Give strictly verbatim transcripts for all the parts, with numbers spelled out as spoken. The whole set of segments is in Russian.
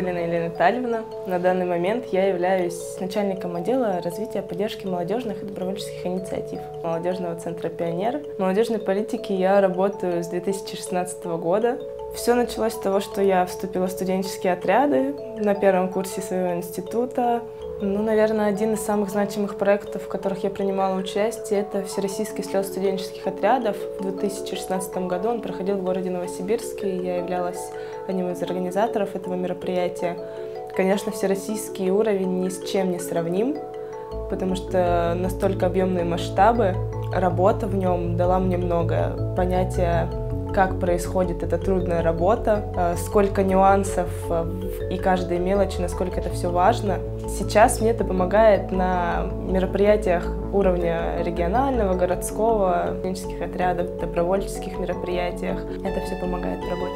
Галина Елена Витальевна. На данный момент я являюсь начальником отдела развития и поддержки молодежных и добровольческих инициатив Молодежного центра «Пионер». В молодежной политике я работаю с две тысячи шестнадцатого года. Все началось с того, что я вступила в студенческие отряды на первом курсе своего института. Ну, наверное, один из самых значимых проектов, в которых я принимала участие, это Всероссийский слет студенческих отрядов. В две тысячи шестнадцатом году он проходил в городе Новосибирске, и я являлась одним из организаторов этого мероприятия. Конечно, всероссийский уровень ни с чем не сравним, потому что настолько объемные масштабы, работа в нем дала мне многое. Понятие, как происходит эта трудная работа, сколько нюансов и каждой мелочи, насколько это все важно. Сейчас мне это помогает на мероприятиях уровня регионального, городского, студенческих отрядов, добровольческих мероприятиях. Это все помогает в работе.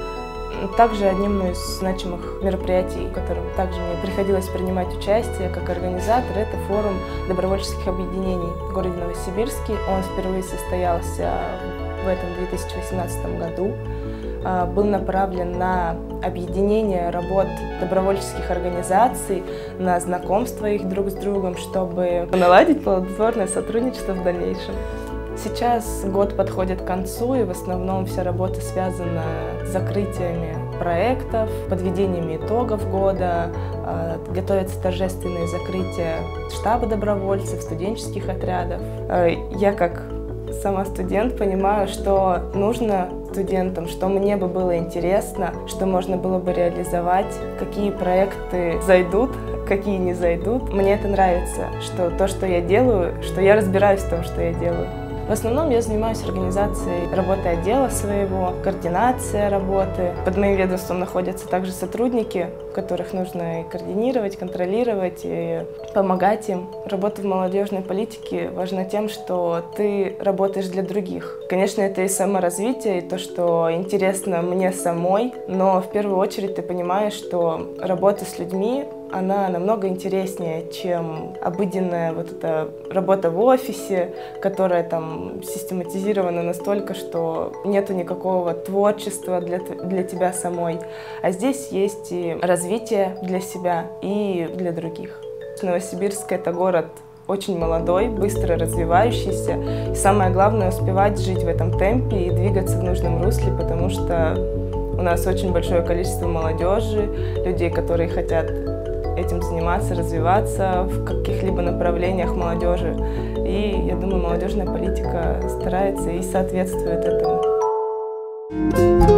Также одним из значимых мероприятий, в котором также мне приходилось принимать участие как организатор, это форум добровольческих объединений в городе Новосибирске. Он впервые состоялся в этом две тысячи восемнадцатом году, был направлен на объединение работ добровольческих организаций, на знакомство их друг с другом, чтобы наладить плодотворное сотрудничество в дальнейшем. Сейчас год подходит к концу, и в основном вся работа связана с закрытиями проектов, подведениями итогов года, готовятся торжественные закрытия штаба добровольцев, студенческих отрядов. Я как сама студент понимаю, что нужно студентам, что мне бы было интересно, что можно было бы реализовать, какие проекты зайдут, какие не зайдут. Мне это нравится, что то, что я делаю, что я разбираюсь в том, что я делаю. В основном я занимаюсь организацией работы отдела своего, координация работы. Под моим ведомством находятся также сотрудники, которых нужно и координировать, контролировать и помогать им. Работа в молодежной политике важна тем, что ты работаешь для других. Конечно, это и саморазвитие, и то, что интересно мне самой, но в первую очередь ты понимаешь, что работа с людьми, она намного интереснее, чем обыденная вот эта работа в офисе, которая там систематизирована настолько, что нету никакого творчества для, для тебя самой. А здесь есть и развитие для себя и для других. Новосибирск — это город очень молодой, быстро развивающийся. И самое главное — успевать жить в этом темпе и двигаться в нужном русле, потому что у нас очень большое количество молодежи, людей, которые хотят этим заниматься, развиваться в каких-либо направлениях молодежи. И я думаю, молодежная политика старается и соответствует этому.